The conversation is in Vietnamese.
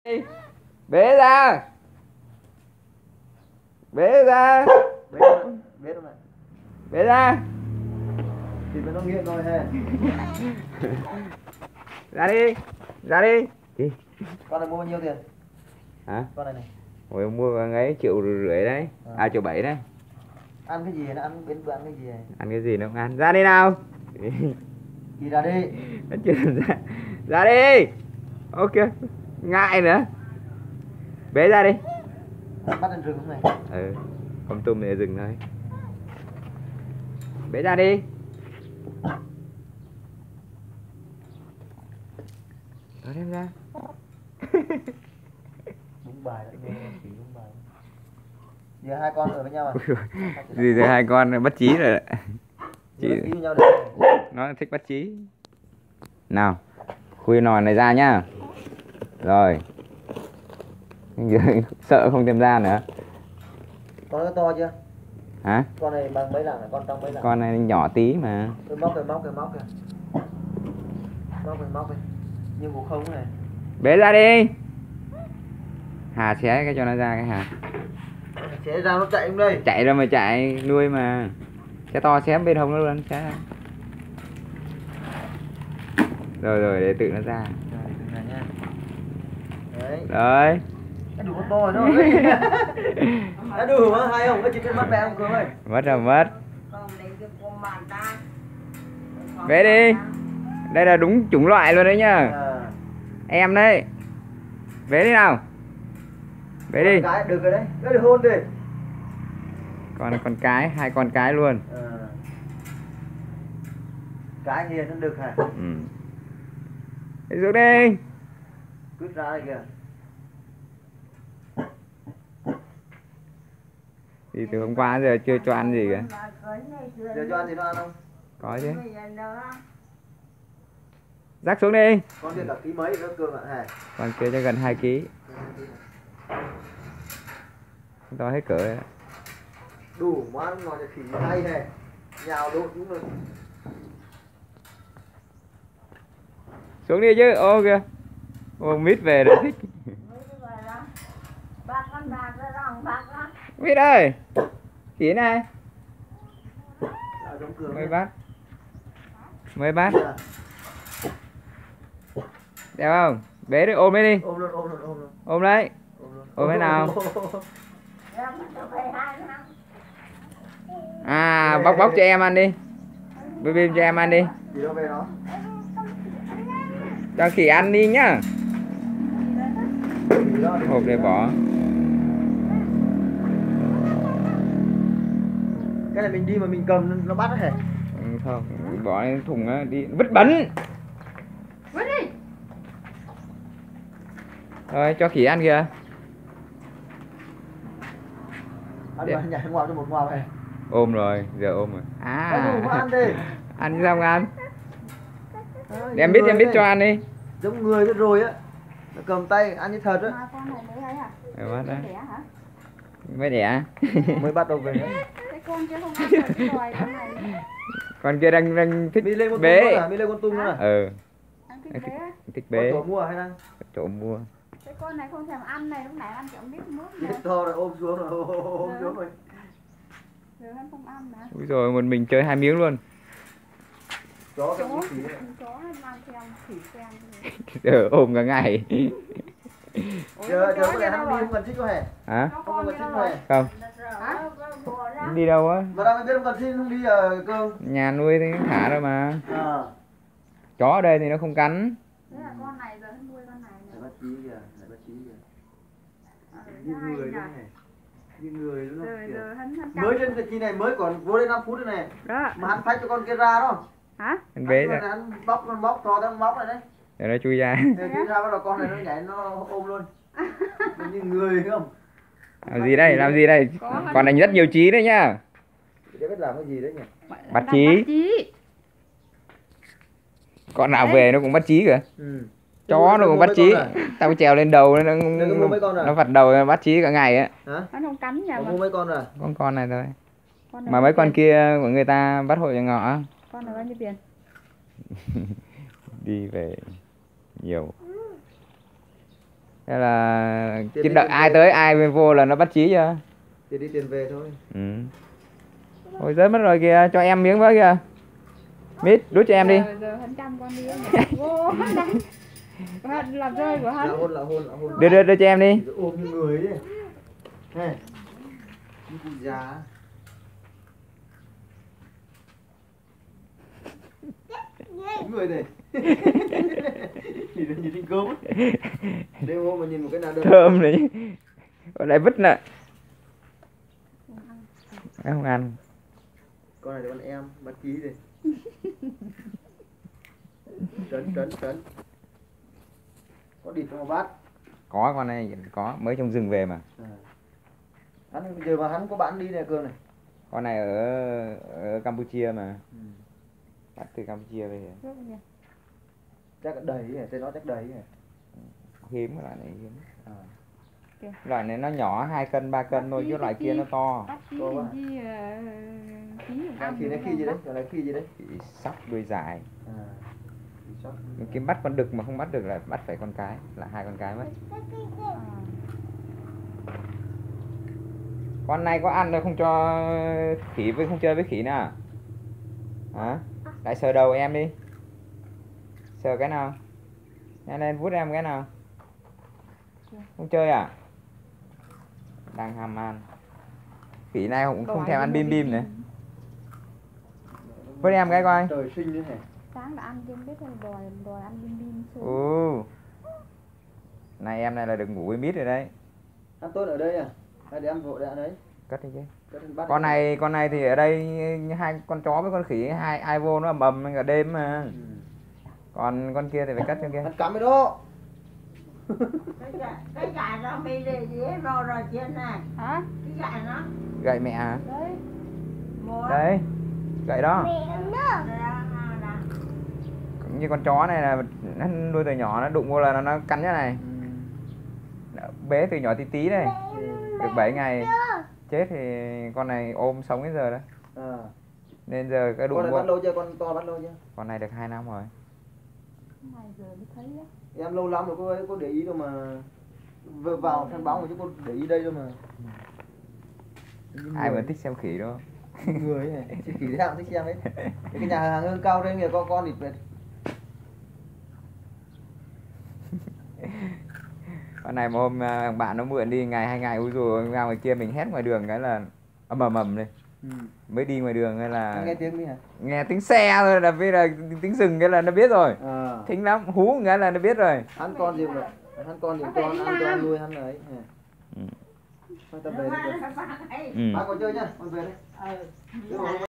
Bế ra. Bế ra. Bế đâu này. Bế ra. Thì nó nghiện rồi he. Ra đi. Ra đi. Đi. Con này mua bao nhiêu tiền? Hả? Con này này. Ôi mua ấy 1,5 triệu đấy. À 1,7 triệu đấy. Ăn cái gì nó ăn bên bữa ăn cái gì này? Ăn cái gì nó không ăn. Ra đi nào. Đi ra đi. Nó chưa ra. Ra đi. Ok. Ngại nữa. Bế ra đi. Bắt lên rừng không này? Ừ. Không tôm thì rừng thôi. Bế ra đi. Đó đem ra. Đúng bài đấy, nghe chỉ đúng bài. Giờ hai con ở với nhau à? Gì rồi hai con bắt chí rồi. Chị với nhau được. Nó thích bắt chí. Nào. Khui nồi này ra nhá. Rồi. Sợ không tìm ra nữa. Con nó to chưa? Hả? Con này bằng mấy lạng này? Con trong mấy lạng? Con này nhỏ tí mà. Tôi móc kìa. Móc kìa. Như ngủ không này. Bế ra đi. Hà xé cái cho nó ra cái Hà. Xé ra nó chạy không đây? Chạy ra mà chạy, nuôi mà. Xé to xé bên hông nó luôn, xé ra. Rồi để tự nó ra. Rồi, tự ra nha. Đấy. Đấy. Cái đủ con to rồi đó. Đã đủ hả? Hay không? Cái chuyện mất mẹ không cơ ơi. Mất rồi mất. Bế đi. Đây là đúng chủng loại luôn đấy nhá. À. Em đấy. Bế đi nào. Bế đi. Cái được rồi đấy. Cái được hôn đi. Con cái, hai con cái luôn. À. Cái hiền nó được hả? Ừ. Đi xuống đi. Cứ ra đây kìa. Thì từ hôm qua giờ chưa cho ăn gì cả. Giờ cho ăn gì nó ăn không? Có chứ. Rắc xuống đi. Con kia cả ký mấy nó cường ạ hả? Con kia cho gần 2 kg. To hết cỡ đấy. Đủ món ngon cho khỉ hay này. Nhào đốt đúng rồi. Xuống đi chứ. Ô kìa. Ô mít về rồi thích. Mít ơi. Khỉ này. Mới bắt. Mới bắt. Đeo không? Bế đi, ôm đấy đi. Ôm luôn. Ôm đấy. Ôm thế nào? À, bóc cho em ăn đi. Bim cho em ăn đi. Gì đâu về đó. Cho khỉ ăn đi nhá. Hộp để bỏ. Cái này mình đi mà mình cầm nó bắt hả? Không, bỏ lên thùng á, đi vứt bẩn. Vứt đi. Rồi cho khỉ ăn kìa. Ăn nhảy ngoào cho một ngoào này. Ôm rồi, giờ ôm rồi. À. Ăn đi. Ăn xong ăn. Đem biết cho ăn đi. Giống người cái rồi á. Nó cầm tay ăn như thật á. Con này mới ấy hả? Bắt đó. Đẻ hả? Mới đẻ. Mới bắt đầu về đấy. Cái con chứ không ăn được cái loài con này. Con kia đang thích Mi lên con bế. tung nữa à? Mi lên con tung nữa à? Ừ. Ăn thích bé. Thích bế. Chỗ mua hay đang? Chỗ mua. Cái con này không thèm ăn này, lúc nãy ăn kiểu biết mướp Biết này. to rồi ôm xuống rồi, ôm xuống rồi. Giờ hắn không ăn nè. Úi rồi một mình chơi 2 miếng luôn. Chó cái Chó khỉ này. mang theo khỉ xem. Giờ ôm cả ngày. Giờ có lẽ hắn đi không cần thích có hề. Hả? Không cần thích có hề. Không. Hả? Đi đâu á? Mà đang biết không cần thích không đi ở cơ. Nhà nuôi thì thả rồi mà. À. Chó ở đây thì nó không cắn. Thế là con này giờ hắn nuôi con này Lại nữa. bắt chí kìa, lại bắt chí kìa. Như người luôn này. Như người luôn Giờ kìa. hắn Mới trên khi này mới còn vô đến 5 phút rồi này. đó. Mà hắn phách cho con kia ra đó. Hả? Anh bế ra. Hắn bóc con móc to đang móc này đấy. Để nó chui ra. Để chui ra bắt đầu con này nó nhảy nó ôm luôn. Như người không? Làm gì đây? Làm gì đây? Còn đánh rất nhiều trí đấy nhá. Để biết làm cái gì đấy nhỉ? Bắt chí. Con nào về nó cũng bắt chí kìa. Ừ. Chó nó cũng bắt chí. Tao trèo lên đầu nó vặt đầu bắt chí cả ngày á. Hả? Hắn không cắn nhà mà. Mua mấy con rồi? Con này thôi. Con này Mà mấy con kia của người ta bắt hội ngọ. Con này bao nhiêu tiền? Đi về nhiều. Thế là Tiền chỉ đi đợi tiền ai về. tới ai vô là nó bắt chí chưa. Tiền đi tiền về thôi. Ừ. Ôi rớt mất rồi kìa, cho em miếng với kìa. Mít, đút cho em đi. Giờ hắn chăm con đi nhỉ. Vô hắn đánh. Hắn làm rơi của hắn. Là hôn, là hôn, là hôn. Đưa cho em đi. Ôm như người ấy. Này. Như cụ già. Người này. Nhìn nhìn cơm á. Đêm hôm mà nhìn một cái nào được. Thơm đấy. Còn lại vứt nè. Em không ăn. Con này là con em, bắt chí đây. Trấn. Có địt trong bát. Có con này có, mới trong rừng về mà. Hắn giờ mà hắn có bạn đi này Cường này. Con này ở Campuchia mà. Ừ. Bắt từ Campuchia về. Chắc là đầy ấy, tên nó chắc đầy ấy. Hiếm cái loại này hiếm. Kìa. Loại này nó nhỏ 2 cân 3 cân thôi chứ loại kia nó to. Bắt chí To quá. gì chí Khi đấy khi gì đấy, gọi là khi gì đấy. Chỉ sóc đuôi dài. Sóc. Cái bắt con đực mà không bắt được là bắt phải con cái, là 2 con cái mất. Con này có ăn rồi không cho khỉ với không chơi với khỉ nào. Hả? Lại sờ đầu em đi. Sờ cái nào? Nhanh lên vuốt em cái nào? Không chơi à? Đang ham ăn. Khỉ này cũng không thèm ăn bim bim nữa. Vuốt em cái coi. Trời sinh như thế. Sáng đã ăn trên biết rồi đòi ăn bim bim Ừ. Này em này là được ngủ với mít rồi đấy. Ăn tốt ở đây à? Hay để ăn vội đã đấy? Cất đi chứ. Cất lên bát Con này thì ở đây hai con chó với con khỉ ai vô nó ầm ầm cả đêm mà. Còn con kia thì phải cất cho kia. Ăn cắm cái đó. Cái gà nó bị gì rồi trên này. hả? Cái gà nó Gậy mẹ hả? Đấy. mua Đấy. Gậy đó. ra Như con chó này là nó nuôi từ nhỏ, nó đụng vô là nó cắn cái này. Bế từ nhỏ tí tí này. Được 7 ngày. Chết thì con này ôm sống đến giờ đó. Nên giờ cái đụng Con này vô. bắt lâu chưa? Con to bắt lâu chưa? Con này được 2 năm rồi. Này giờ mới thấy á. Em lâu lắm rồi có để ý đâu mà. Vừa vào thằng bóng rồi chứ có để ý đây đâu mà. Ai mà thích xem khỉ đó. Người ấy này, chỉ khỉ nào thích xem hết. Cái nhà hàng Hương Cao đây kìa con địt Việt. Con này mà hôm bạn nó mượn đi ngày 2 ngày ui rồi ra ngoài kia mình hét ngoài đường cái là ầm đi. Mới đi ngoài đường hay là Nghe tiếng đi hả? nghe tiếng xe thôi là biết là tiếng rừng cái là nó biết rồi. Thính lắm, hú cái là nó biết rồi. Hắn con gì mà hắn con gì con ăn cho ăn nuôi hắn ấy. Thôi ta về đi. Ừ. Ba con chơi nhá, con về đi.